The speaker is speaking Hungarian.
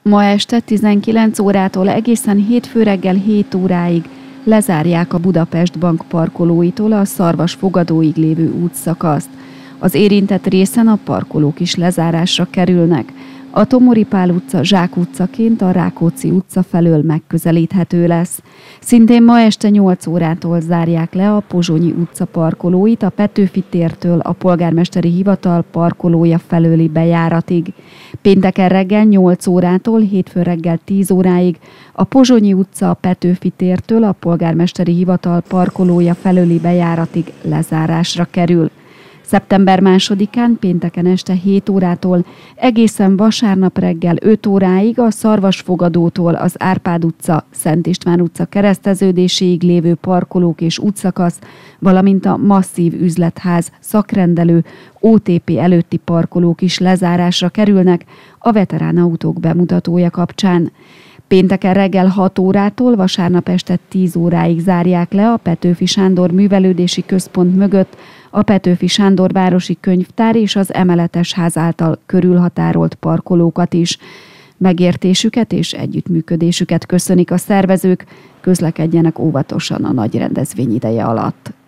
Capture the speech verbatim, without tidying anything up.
Ma este tizenkilenc órától egészen hétfő reggel hét óráig lezárják a Budapest Bank parkolóitól a Szarvas fogadóig lévő útszakaszt. Az érintett részen a parkolók is lezárásra kerülnek. A Tomori Pál utca Zsák utcaként a Rákóczi utca felől megközelíthető lesz. Szintén ma este nyolc órától zárják le a Pozsonyi utca parkolóit a Petőfi tértől a Polgármesteri Hivatal parkolója felőli bejáratig. Pénteken reggel nyolc órától hétfő reggel tíz óráig a Pozsonyi utca a Petőfi tértől a Polgármesteri Hivatal parkolója felőli bejáratig lezárásra kerül. szeptember másodikán pénteken este hét órától egészen vasárnap reggel öt óráig a Szarvasfogadótól az Árpád utca, Szent István utca kereszteződéséig lévő parkolók és útszakasz, valamint a masszív üzletház, szakrendelő, o té pé előtti parkolók is lezárásra kerülnek a veterán autók bemutatója kapcsán. Pénteken reggel hat órától vasárnap este tíz óráig zárják le a Petőfi Sándor Művelődési Központ mögött a Petőfi Sándor Városi Könyvtár és az emeletes ház által körülhatárolt parkolókat is. Megértésüket és együttműködésüket köszönik a szervezők, közlekedjenek óvatosan a nagy rendezvény ideje alatt.